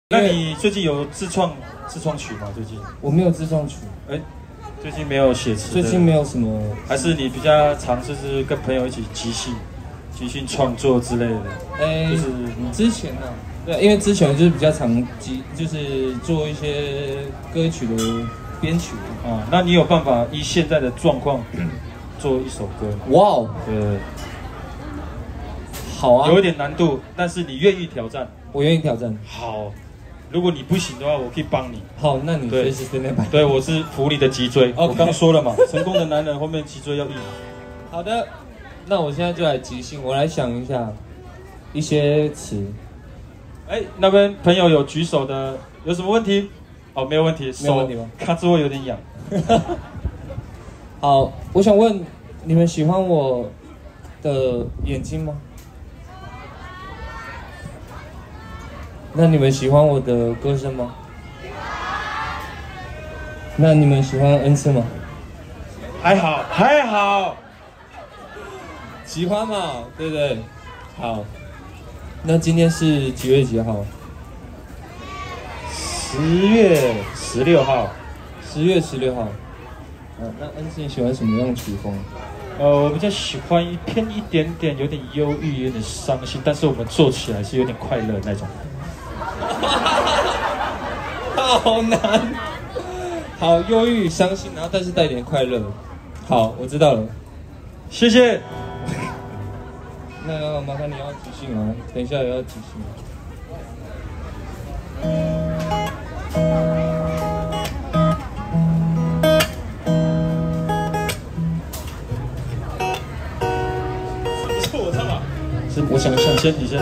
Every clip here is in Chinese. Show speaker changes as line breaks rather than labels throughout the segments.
那你最近有自创曲吗？最近
我没有自创曲，
最近没有写词，
最近没有什么，
还是你比较尝试是跟朋友一起即兴创作之类的？就是
之前呢、对，因为之前就是比较常就是做一些歌曲的编曲
啊。那你有办法依现在的状况做一首歌吗？
哇哦，
对，
好啊，
有一点难度，但是你愿意挑战？
我愿意挑战。
好。如果你不行的话，我可以帮你。
好，那你随时随便摆。
对，我是服你的脊椎。
Okay.
我刚说了嘛，成功的男人后面脊椎要硬。
好的，那我现在就来即兴，我来想一下一些词。
那边朋友有举手的，有什么问题？哦，没有问题，
没有问题吗？
卡住我有点痒。
好，我想问你们喜欢我的眼睛吗？那你们喜欢我的歌声吗？那你们喜欢恩赐吗？
还好，还好，
喜欢嘛，对不对？好，那今天是几月几号
？10月16号。
10月16号。那恩赐你喜欢什么样的曲风？
我比较喜欢偏一点点，有点忧郁，有点伤心，但是我们做起来是有点快乐那种。
好难，好忧郁、伤心，然后但是带点快乐。好，我知道了，
谢谢。
那麻烦你要即兴啊，等一下也要即兴。
是我唱吧？
是我想象。
你先。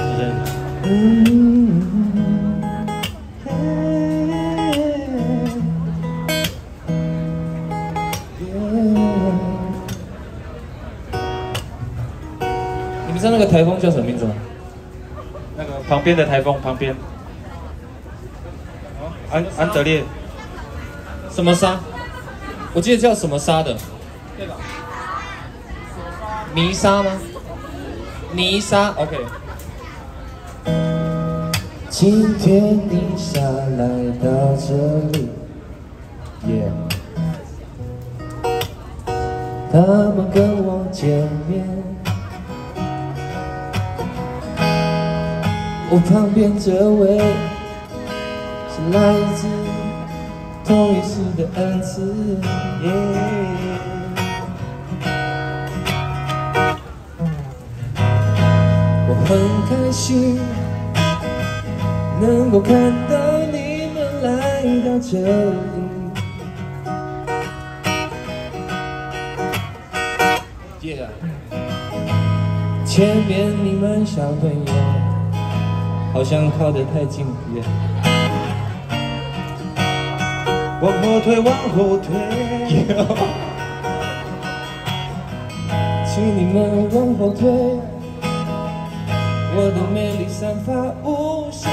你们知道那个台风叫什么名字吗？
那个旁边的台风旁边，安德烈，
什么沙？我记得叫什么沙的，对吧？泥沙吗？泥沙 ，OK。今天你下来到这里，他们跟我见面。我旁边这位是来自同一市的恩赐，我很开心能够看到你们来到这里。前面你们小朋友好像靠得太近了，
往后退，
请你们往后退，我的美丽散发无限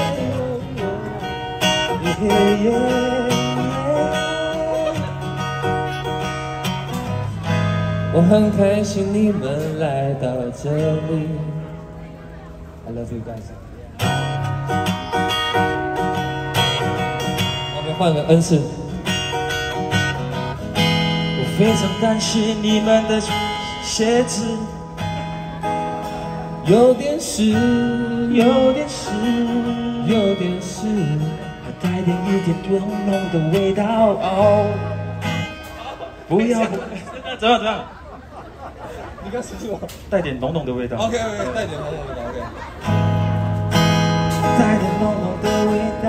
我很开心你们来到这里。I love you guys。我们换个恩赐。
我非常担心你们的鞋子
有点湿，
还带点一点浓浓的味道。哦，不要，怎么样？
你刚说什么？
带点浓浓的味道。
OK， 带点浓浓的味道。OK。
带点浓浓的味道。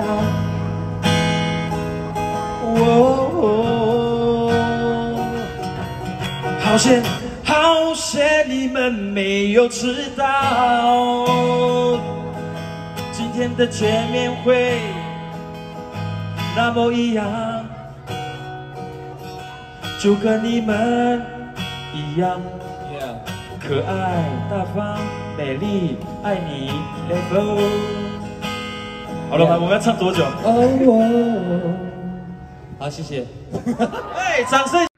好险你们没有迟到。今天的见面会那么一样，就跟你们一样。可爱、大方、美丽，爱你 ，Level。好了，我们要唱多久？
好，谢谢。
掌声。